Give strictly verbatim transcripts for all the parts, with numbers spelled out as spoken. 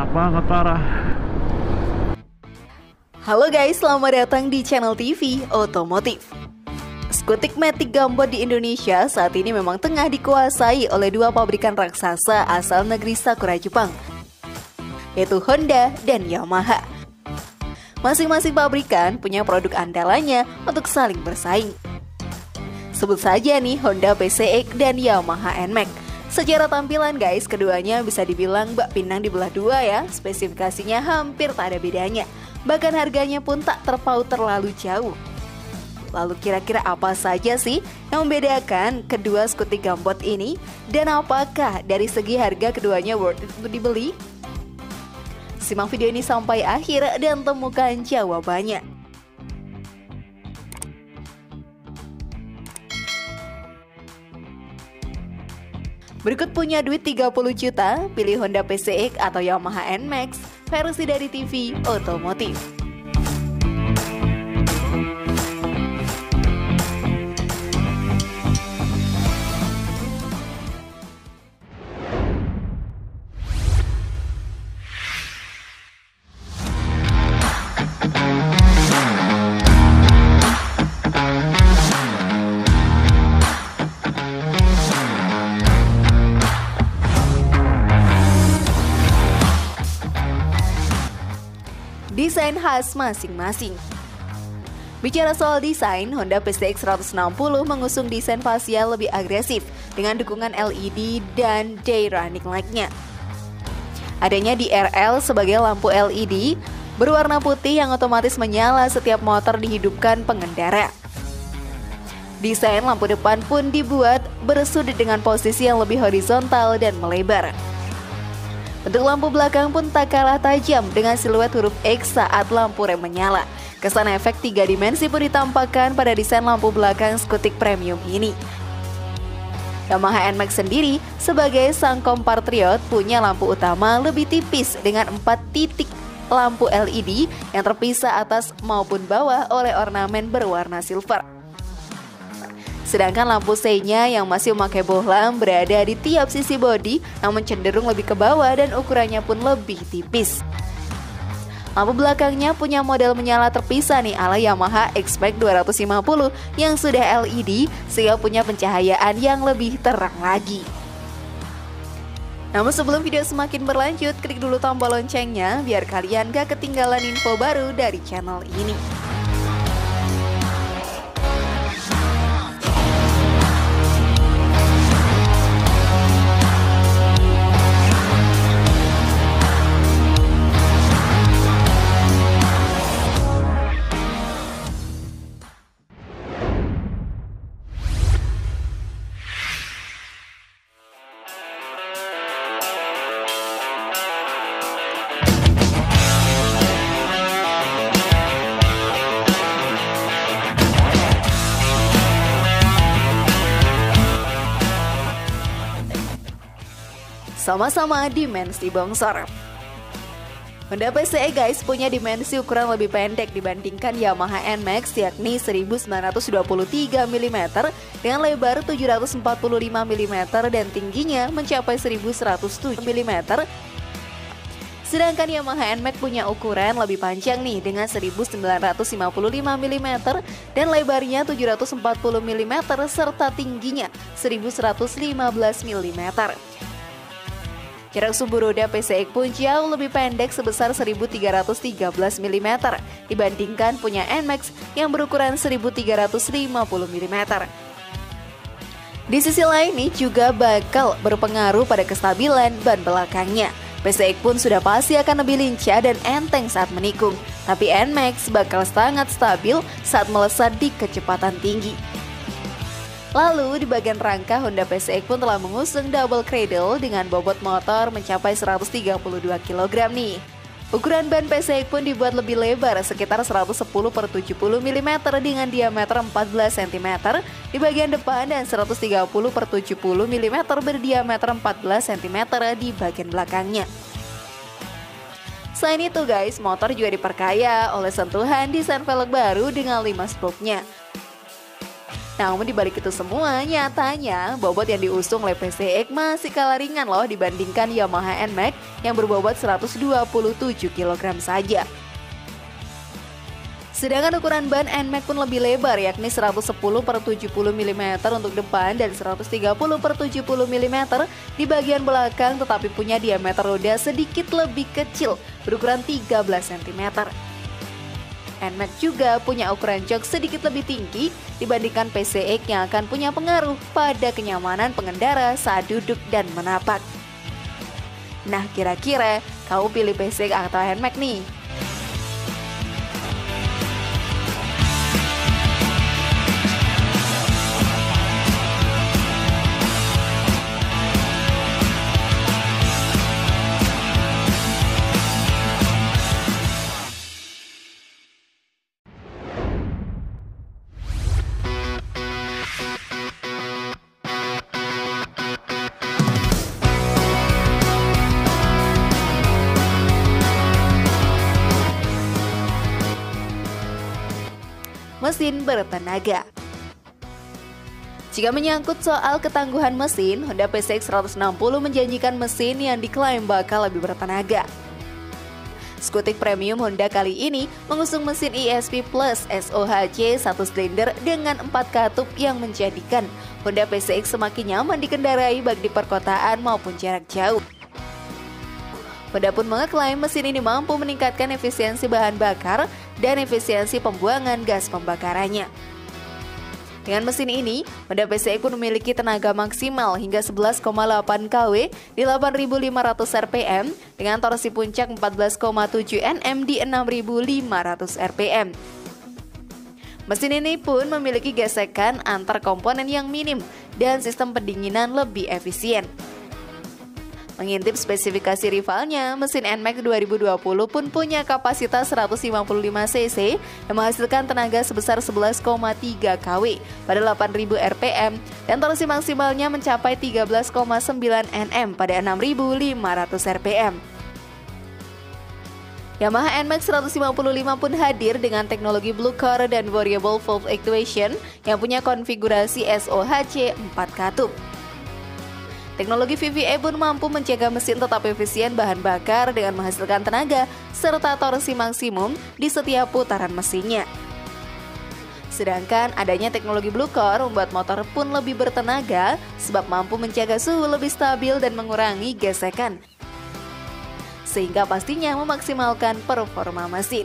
banget parah. Halo guys, selamat datang di channel T V Otomotif. Skutik Matic Gambot di Indonesia saat ini memang tengah dikuasai oleh dua pabrikan raksasa asal negeri Sakura Jepang, yaitu Honda dan Yamaha. Masing-masing pabrikan punya produk andalannya untuk saling bersaing. Sebut saja nih Honda P C X dan Yamaha N MAX. Secara tampilan guys, keduanya bisa dibilang bak pinang dibelah dua ya. Spesifikasinya hampir tak ada bedanya. Bahkan harganya pun tak terpaut terlalu jauh. Lalu kira-kira apa saja sih yang membedakan kedua skutik Gambot ini? Dan apakah dari segi harga keduanya worth it untuk dibeli? Simak video ini sampai akhir dan temukan jawabannya. Berikut punya duit tiga puluh juta, pilih Honda P C X atau Yamaha N MAX, versi dari T V Otomotif. Desain khas masing-masing. Bicara soal desain, Honda P C X seratus enam puluh mengusung desain fasial lebih agresif dengan dukungan L E D dan day running light-nya. Adanya D R L sebagai lampu L E D berwarna putih yang otomatis menyala setiap motor dihidupkan pengendara. Desain lampu depan pun dibuat bersudut dengan posisi yang lebih horizontal dan melebar. Bentuk lampu belakang pun tak kalah tajam dengan siluet huruf X saat lampu rem menyala. Kesan efek tiga dimensi pun ditampakkan pada desain lampu belakang skutik premium ini. Yamaha N MAX sendiri sebagai sang kompatriot punya lampu utama lebih tipis dengan empat titik lampu L E D yang terpisah atas maupun bawah oleh ornamen berwarna silver. Sedangkan lampu C-nya yang masih memakai bohlam berada di tiap sisi bodi, namun cenderung lebih ke bawah dan ukurannya pun lebih tipis. Lampu belakangnya punya model menyala terpisah nih ala Yamaha X MAX dua ratus lima puluh yang sudah L E D sehingga punya pencahayaan yang lebih terang lagi. Namun sebelum video semakin berlanjut, klik dulu tombol loncengnya biar kalian gak ketinggalan info baru dari channel ini. Sama-sama dimensi bongsor. Honda P C X guys punya dimensi ukuran lebih pendek dibandingkan Yamaha N MAX yakni seribu sembilan ratus dua puluh tiga milimeter dengan lebar tujuh ratus empat puluh lima milimeter dan tingginya mencapai seribu seratus tujuh milimeter. Sedangkan Yamaha N MAX punya ukuran lebih panjang nih dengan seribu sembilan ratus lima puluh lima milimeter dan lebarnya tujuh ratus empat puluh milimeter serta tingginya seribu seratus lima belas milimeter. Jarak sumbu roda P C X pun jauh lebih pendek sebesar seribu tiga ratus tiga belas milimeter dibandingkan punya N MAX yang berukuran seribu tiga ratus lima puluh milimeter. Di sisi lain nih juga bakal berpengaruh pada kestabilan ban belakangnya. P C X pun sudah pasti akan lebih lincah dan enteng saat menikung, tapi N MAX bakal sangat stabil saat melesat di kecepatan tinggi. Lalu di bagian rangka Honda P C X pun telah mengusung double cradle dengan bobot motor mencapai seratus tiga puluh dua kilogram nih. Ukuran ban P C X pun dibuat lebih lebar sekitar seratus sepuluh per tujuh puluh milimeter dengan diameter empat belas sentimeter di bagian depan dan seratus tiga puluh per tujuh puluh milimeter berdiameter empat belas sentimeter di bagian belakangnya. Selain itu guys, motor juga diperkaya oleh sentuhan desain velg baru dengan lima spoke-nya. Namun dibalik itu semua, nyatanya bobot yang diusung oleh P C X masih kalah ringan loh dibandingkan Yamaha N MAX yang berbobot seratus dua puluh tujuh kilogram saja. Sedangkan ukuran ban N MAX pun lebih lebar, yakni seratus sepuluh per tujuh puluh milimeter untuk depan dan seratus tiga puluh per tujuh puluh milimeter di bagian belakang, tetapi punya diameter roda sedikit lebih kecil berukuran tiga belas sentimeter. N MAX juga punya ukuran jok sedikit lebih tinggi dibandingkan P C X yang akan punya pengaruh pada kenyamanan pengendara saat duduk dan menapak. Nah, kira-kira kamu pilih P C X atau N MAX nih? Mesin bertenaga. Jika menyangkut soal ketangguhan mesin, Honda P C X seratus enam puluh menjanjikan mesin yang diklaim bakal lebih bertenaga. Skutik premium Honda kali ini mengusung mesin E S P Plus S O H C satu silinder dengan empat katup yang menjadikan Honda P C X semakin nyaman dikendarai baik di perkotaan maupun jarak jauh. Honda pun mengeklaim mesin ini mampu meningkatkan efisiensi bahan bakar dan efisiensi pembuangan gas pembakarannya. Dengan mesin ini, Honda P C X pun memiliki tenaga maksimal hingga sebelas koma delapan kilowatt di delapan ribu lima ratus R P M dengan torsi puncak empat belas koma tujuh Newton meter di enam ribu lima ratus R P M. Mesin ini pun memiliki gesekan antar komponen yang minim dan sistem pendinginan lebih efisien. Mengintip spesifikasi rivalnya, mesin N MAX dua ribu dua puluh pun punya kapasitas seratus lima puluh lima cc yang menghasilkan tenaga sebesar sebelas koma tiga kilowatt pada delapan ribu R P M dan torsi maksimalnya mencapai tiga belas koma sembilan Newton meter pada enam ribu lima ratus R P M. Yamaha N MAX seratus lima puluh lima pun hadir dengan teknologi Blue Core dan Variable Valve Actuation yang punya konfigurasi S O H C empat katup. Teknologi V V A pun mampu menjaga mesin tetap efisien bahan bakar dengan menghasilkan tenaga serta torsi maksimum di setiap putaran mesinnya. Sedangkan adanya teknologi Blue Core membuat motor pun lebih bertenaga sebab mampu menjaga suhu lebih stabil dan mengurangi gesekan, sehingga pastinya memaksimalkan performa mesin.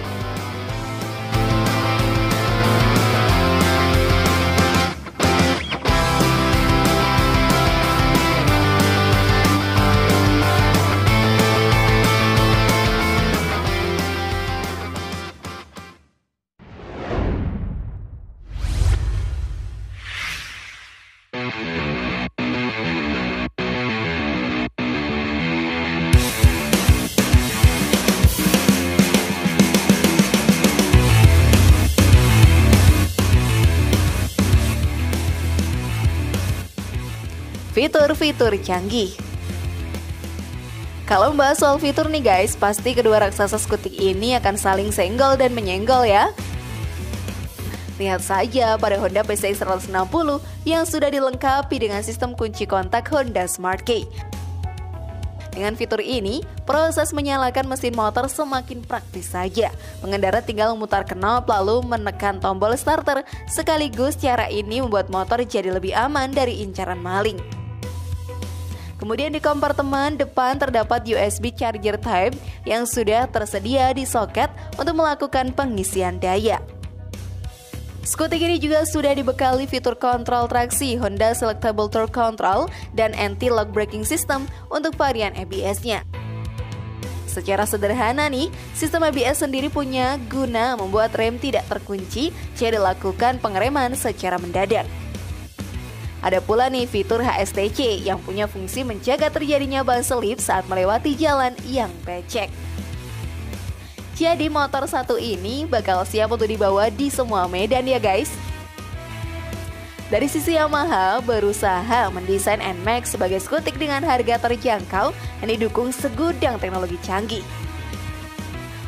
Fitur-fitur canggih. Kalau membahas soal fitur nih guys, pasti kedua raksasa skutik ini akan saling senggol dan menyenggol ya. Lihat saja pada Honda P C X seratus enam puluh yang sudah dilengkapi dengan sistem kunci kontak Honda Smart Key. Dengan fitur ini, proses menyalakan mesin motor semakin praktis saja. Pengendara tinggal memutar knob lalu menekan tombol starter. Sekaligus cara ini membuat motor jadi lebih aman dari incaran maling. Kemudian di kompartemen depan terdapat U S B charger type yang sudah tersedia di soket untuk melakukan pengisian daya. Skutik ini juga sudah dibekali fitur kontrol traksi Honda Selectable Torque Control dan Anti-Lock Braking System untuk varian A B S-nya. Secara sederhana nih, sistem A B S sendiri punya guna membuat rem tidak terkunci jika dilakukan pengereman secara mendadak. Ada pula nih fitur H S T C yang punya fungsi menjaga terjadinya ban selip saat melewati jalan yang becek. Jadi motor satu ini bakal siap untuk dibawa di semua medan ya guys. Dari sisi Yamaha berusaha mendesain N MAX sebagai skutik dengan harga terjangkau dan didukung segudang teknologi canggih.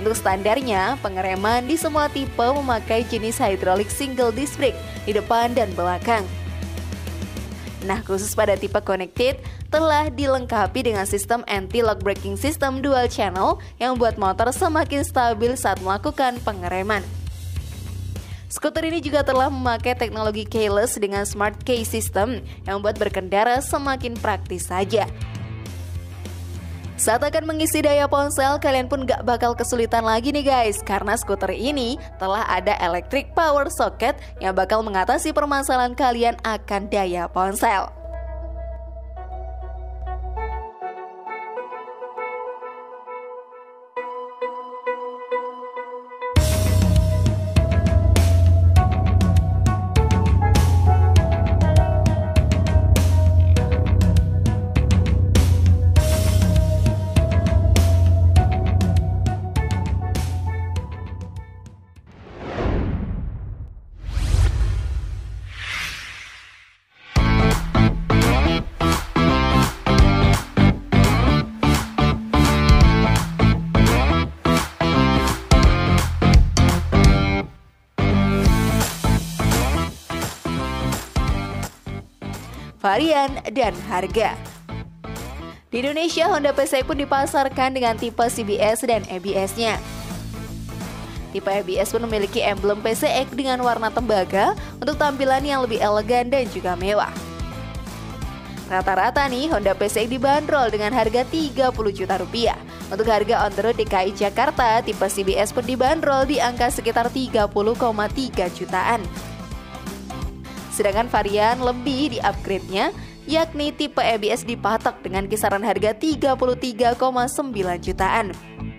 Untuk standarnya, pengereman di semua tipe memakai jenis hydraulic single disc brake di depan dan belakang. Nah, khusus pada tipe connected, telah dilengkapi dengan sistem anti-lock braking system dual channel yang membuat motor semakin stabil saat melakukan pengereman. Skuter ini juga telah memakai teknologi keyless dengan smart key system yang membuat berkendara semakin praktis saja. Saat akan mengisi daya ponsel, kalian pun gak bakal kesulitan lagi nih guys, karena skuter ini telah ada electric power socket yang bakal mengatasi permasalahan kalian akan daya ponsel. Varian dan harga. Di Indonesia, Honda P C X pun dipasarkan dengan tipe C B S dan A B S-nya. Tipe A B S pun memiliki emblem P C X dengan warna tembaga untuk tampilan yang lebih elegan dan juga mewah. Rata-rata nih, Honda P C X dibanderol dengan harga tiga puluh juta rupiah. Untuk harga on the road D K I Jakarta, tipe C B S pun dibanderol di angka sekitar tiga puluh koma tiga jutaan. Sedangkan varian lebih di-upgrade-nya, yakni tipe A B S dipatok dengan kisaran harga tiga puluh tiga koma sembilan jutaan.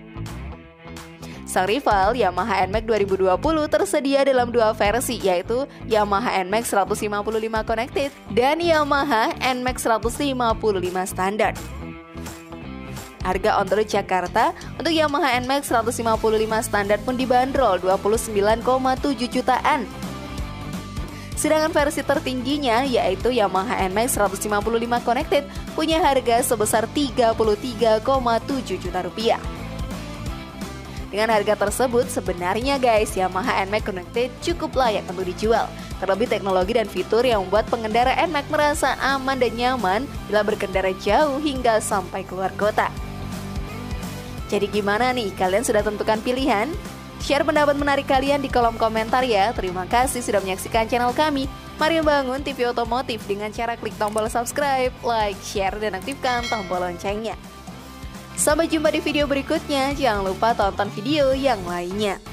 Sang rival Yamaha N-Max dua ribu dua puluh tersedia dalam dua versi, yaitu Yamaha N-Max seratus lima puluh lima Connected dan Yamaha N-Max seratus lima puluh lima Standard. Harga on the road Jakarta untuk Yamaha N-Max seratus lima puluh lima Standard pun dibanderol dua puluh sembilan koma tujuh jutaan. Sedangkan versi tertingginya yaitu Yamaha N-Max seratus lima puluh lima Connected punya harga sebesar tiga puluh tiga koma tujuh juta rupiah. Dengan harga tersebut sebenarnya guys, Yamaha N-Max Connected cukup layak untuk dijual. Terlebih teknologi dan fitur yang membuat pengendara N-Max merasa aman dan nyaman bila berkendara jauh hingga sampai keluar kota. Jadi gimana nih, kalian sudah tentukan pilihan? Share pendapat menarik kalian di kolom komentar ya. Terima kasih sudah menyaksikan channel kami, Mari Membangun T V Otomotif, dengan cara klik tombol subscribe, like, share, dan aktifkan tombol loncengnya. Sampai jumpa di video berikutnya. Jangan lupa tonton video yang lainnya.